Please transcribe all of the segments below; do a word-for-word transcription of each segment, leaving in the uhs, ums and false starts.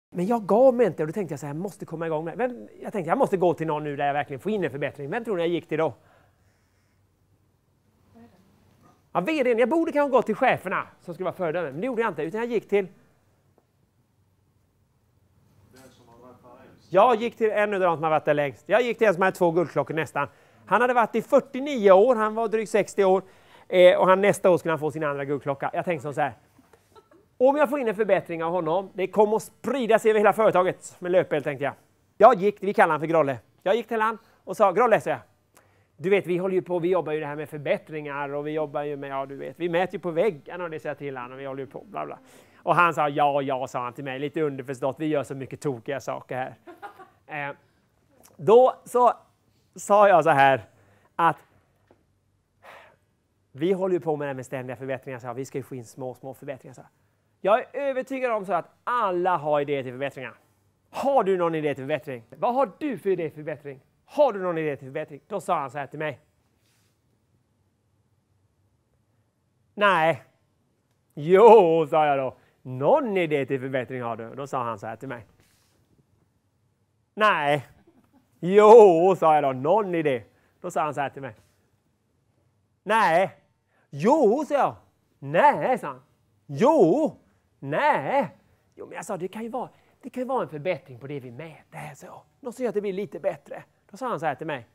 Men jag gav mig inte och då tänkte jag så här, jag måste komma igång med. Men jag tänkte jag måste gå till någon nu där jag verkligen får in en förbättring. Vem tror ni jag gick till då? Ja, vdn. Jag borde kanske gå till cheferna som skulle vara föredömen. Men det gjorde jag inte, utan jag gick till... Jag gick till en av de som har varit där längst. Jag gick till en som hade två guldklockor nästan. Han hade varit i fyrtionio år, han var drygt sextio år. Eh, och han nästa år skulle han få sin andra guldklocka. Jag tänkte så här. Om jag får in en förbättring av honom, det kommer att sprida sig över hela företaget med löpel, tänkte jag. Jag gick, vi kallar han för Grolle. Jag gick till han och sa, Grolle, så jag. Du vet, vi håller ju på, vi jobbar ju det här med förbättringar och vi jobbar ju med, ja du vet, vi mäter ju på väggarna och det säger till han och vi håller ju på, bla bla. Och han sa, ja, ja, sa han till mig, lite underförstått, vi gör så mycket tokiga saker här. Eh, då så sa jag så här, att vi håller ju på med det här med ständiga förbättringar, så vi ska ju få in små, små förbättringar. Så jag är övertygad om så att alla har idéer till förbättringar. Har du någon idé till förbättring? Vad har du för idé till förbättring? Har du någon idé till förbättring? Då sa han så här till mig. Nej. Jo, sa jag då. Någon idé till förbättring har du? Då sa han så här till mig. Nej. Jo, sa jag då. Någon idé. Då sa han så här till mig. Nej. Jo, sa jag. Nej, sa han. Jo. Nej. Jo, men jag sa, det kan ju vara, det kan ju vara en förbättring på det vi mäter. Så. Något som gör att det blir lite bättre. Då sa han så här till mig.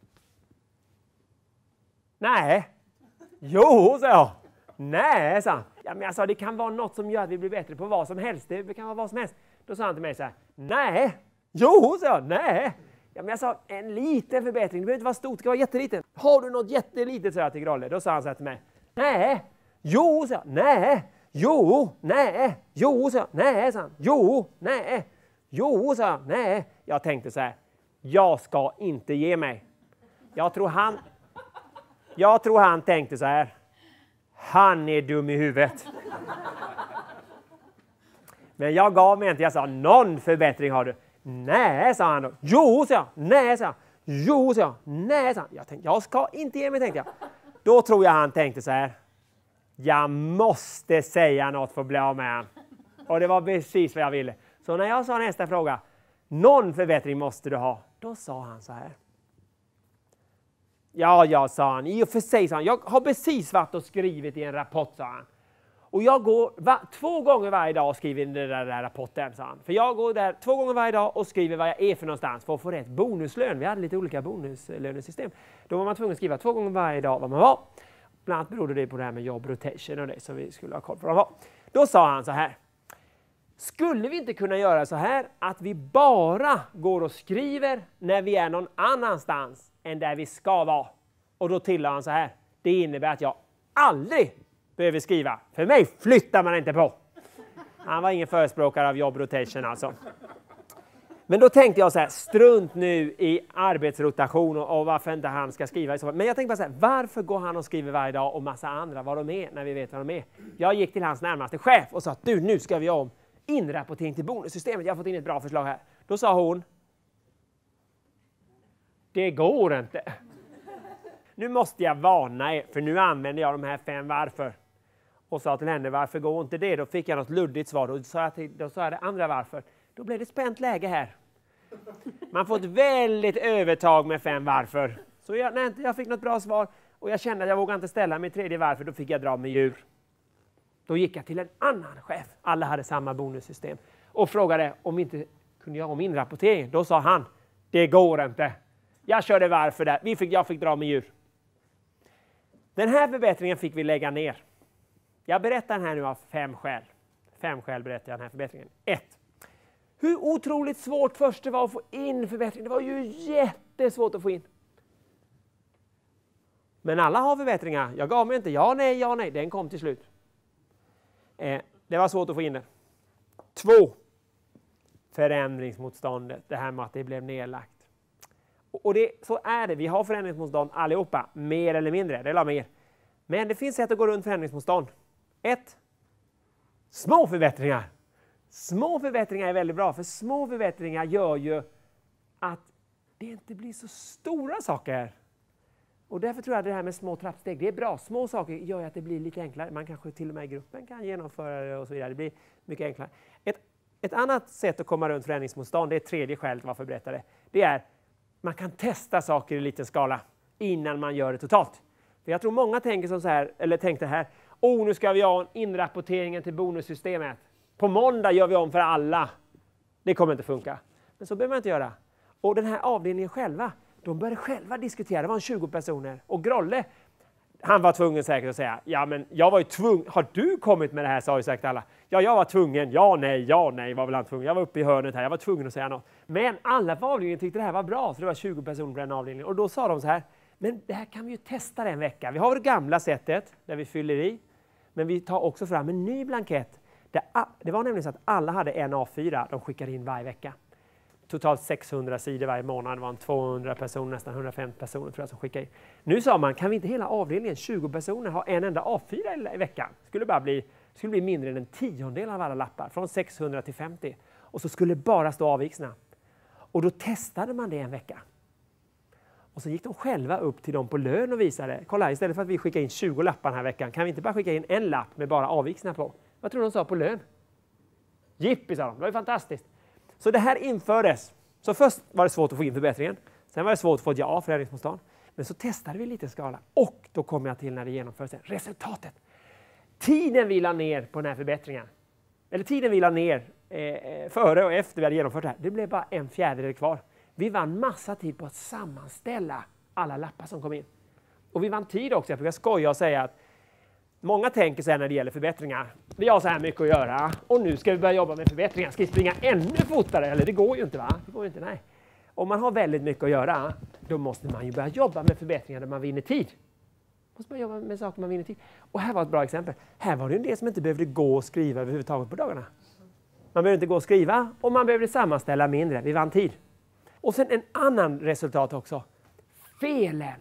Nej. Jo, sa jag. Nej, sa han. Ja, men jag sa, det kan vara något som gör att vi blir bättre på vad som helst. Det kan vara vad som helst. Då sa han till mig så här. Nej. Jo, sa jag. Nej. Ja, men jag sa, en liten förbättring. Det behöver inte vara stort, det ska vara jätteliten. Har du något jättelitet, sa jag till Grolle. Då sa han så här till mig. Nej. Jo, sa jag. Nej. Jo, nej. Jo, sa jag. Nej, sa han. Jo, nej. Jo, sa jag. Nej. Jag tänkte så här. Jag ska inte ge mig. Jag tror han... Jag tror han tänkte så här. Han är dum i huvudet. Men jag gav mig inte. Jag sa, någon förbättring har du. Nej, sa han då. Jo, sa jag. Nej, sa jag. Jo, sa jag. Nej, sa han. Jag tänkte, jag ska inte ge mig, tänkte jag. Då tror jag han tänkte så här. Jag måste säga något för att bli av med han. Och det var precis vad jag ville. Så när jag sa nästa fråga. Någon förbättring måste du ha. Då sa han så här. Ja, ja, sa han. I och för sig, sa han. Jag har precis varit och skrivit i en rapport, sa han. Och jag går va, två gånger varje dag och skriver den där, där rapporten, sa han. För jag går där två gånger varje dag och skriver vad jag är för någonstans för att få rätt bonuslön. Vi hade lite olika bonuslönesystem. Då var man tvungen att skriva två gånger varje dag vad man var. Bland annat berodde det på det här med jobb rotation och det som vi skulle ha koll på. Vad var. Då sa han så här. Skulle vi inte kunna göra så här att vi bara går och skriver när vi är någon annanstans än där vi ska vara? Och då tillade han så här. Det innebär att jag aldrig behöver skriva. För mig flyttar man inte på. Han var ingen förespråkare av jobb rotation alltså. Men då tänkte jag så här, strunt nu i arbetsrotation och, och varför inte han ska skriva. Men jag tänkte bara så här, varför går han och skriver varje dag och massa andra vad de är när vi vet vad de är? Jag gick till hans närmaste chef och sa att du, nu ska vi om inrapportering till bonussystemet. Jag har fått in ett bra förslag här. Då sa hon, det går inte. Nu måste jag varna er, för nu använder jag de här fem varför. Och sa till henne, varför går inte det? Då fick jag något luddigt svar. Då sa jag, till, då sa jag det andra varför. Då blev det spänt läge här. Man får ett väldigt övertag med fem varför. Så jag, när jag fick något bra svar och jag kände att jag vågade inte ställa mig tredje varför, då fick jag dra mig ur. Då gick jag till en annan chef. Alla hade samma bonussystem. Och frågade om vi inte kunde göra om inrapportering. Då sa han, det går inte. Jag körde varför där. Vi fick, jag fick dra mig ur. Den här förbättringen fick vi lägga ner. Jag berättar den här nu av fem skäl. Fem skäl berättar jag den här förbättringen. Ett. Hur otroligt svårt först det var att få in förbättring. Det var ju jättesvårt att få in. Men alla har förbättringar. Jag gav mig inte. Ja, nej, ja, nej. Den kom till slut. Eh, det var svårt att få in det. Två. Förändringsmotståndet. Det här med att det blev nedlagt. Och det, så är det. Vi har förändringsmotstånd allihopa. Mer eller mindre. Det är mer. Men det finns sätt att gå runt förändringsmotstånd. Ett. Små förbättringar. Små förbättringar är väldigt bra. För små förbättringar gör ju att det inte blir så stora saker. Och därför tror jag att det här med små trappsteg, det är bra. Små saker gör ju att det blir lite enklare. Man kanske till och med i gruppen kan genomföra det och så vidare. Det blir mycket enklare. Ett, Ett annat sätt att komma runt förändringsmotstånd, det är tredje skälet varför jag berättar det. Det är man kan testa saker i liten skala innan man gör det totalt. För jag tror många tänker som så här, eller tänkte här, oh nu ska vi ha inrapporteringen till bonussystemet. På måndag gör vi om för alla. Det kommer inte funka. Men så behöver man inte göra. Och den här avdelningen själva, de började själva diskutera, det var en tjugo personer. Och Grolle, han var tvungen säkert att säga, ja men jag var ju tvungen, har du kommit med det här, sa ju säkert alla. Ja, jag var tvungen, ja nej, ja nej var väl han tvungen. Jag var uppe i hörnet här, jag var tvungen att säga något. Men alla på avdelningen tyckte det här var bra, så det var tjugo personer på den avdelningen. Och då sa de så här, men det här kan vi ju testa en vecka. Vi har det gamla sättet där vi fyller i, men vi tar också fram en ny blankett. Det var nämligen så att alla hade en A fyra, de skickade in varje vecka. Totalt sexhundra sidor varje månad, det var en tvåhundra personer, nästan hundrafemtio personer tror jag som skickade in. Nu sa man, kan vi inte hela avdelningen, tjugo personer, ha en enda A fyra i veckan? Det skulle bara bli, skulle bli mindre än en tiondel av alla lappar, från sexhundra till femtio. Och så skulle det bara stå avviksna. Och då testade man det en vecka. Och så gick de själva upp till dem på lön och visade, kolla istället för att vi skickar in tjugo lappar den här veckan, kan vi inte bara skicka in en lapp med bara avviksna på? Vad tror de sa på lön? Jippi, sa de, det var ju fantastiskt. Så det här infördes. Så först var det svårt att få in förbättringen. Sen var det svårt att få ett ja, förändringsmotstånd. Men så testade vi lite skala. Och då kommer jag till när det genomförs. Resultatet. Tiden vi la ner på den här förbättringen. Eller tiden vi la ner eh, före och efter vi hade genomfört det här. Det blev bara en fjärdedel kvar. Vi vann massa tid på att sammanställa alla lappar som kom in. Och vi vann tid också. Jag brukar skoja och säga att många tänker sig när det gäller förbättringar. Vi har så här mycket att göra och nu ska vi börja jobba med förbättringar. Ska vi springa ännu fortare? Eller det går ju inte va? Det går ju inte, nej. Om man har väldigt mycket att göra, då måste man ju börja jobba med förbättringar där man vinner tid. Måste man jobba med saker man vinner tid. Och här var ett bra exempel. Här var det en del som inte behövde gå och skriva överhuvudtaget på dagarna. Man behövde inte gå och skriva och man behövde sammanställa mindre. Vi vann tid. Och sen en annan resultat också. Felen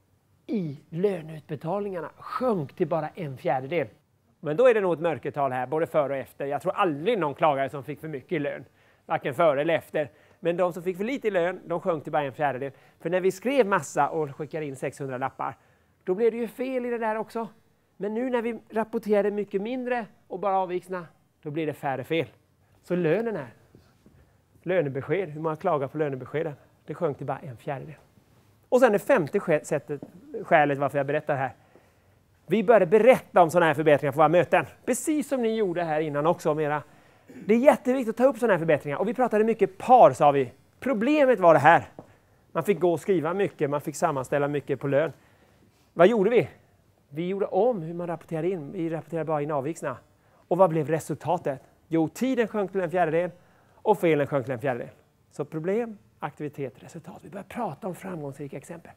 i löneutbetalningarna sjönk till bara en fjärdedel. Men då är det nog ett mörkertal här, både före och efter. Jag tror aldrig någon klagare som fick för mycket i lön. Varken före eller efter. Men de som fick för lite i lön, de sjönk till bara en fjärdedel. För när vi skrev massa och skickade in sexhundra lappar, då blev det ju fel i det där också. Men nu när vi rapporterade mycket mindre och bara avviksna, då blir det färre fel. Så lönen här, lönebesked, hur man klagar på lönebeskeden, det sjönk till bara en fjärdedel. Och sen det femte sättet, skälet varför jag berättar här. Vi började berätta om sådana här förbättringar på våra möten. Precis som ni gjorde här innan också. Om era. Det är jätteviktigt att ta upp sådana här förbättringar. Och vi pratade mycket par, sa vi. Problemet var det här. Man fick gå och skriva mycket. Man fick sammanställa mycket på lön. Vad gjorde vi? Vi gjorde om hur man rapporterade in. Vi rapporterade bara in avviksna. Och vad blev resultatet? Jo, tiden sjönk till en fjärdedel. Och felen sjönk till en fjärdedel. Så problem, aktivitet, resultat. Vi börjar prata om framgångsrika exempel.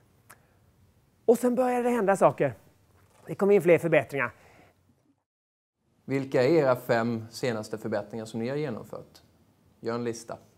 Och sen började det hända saker. Det kom in fler förbättringar. Vilka är era fem senaste förbättringar som ni har genomfört? Gör en lista.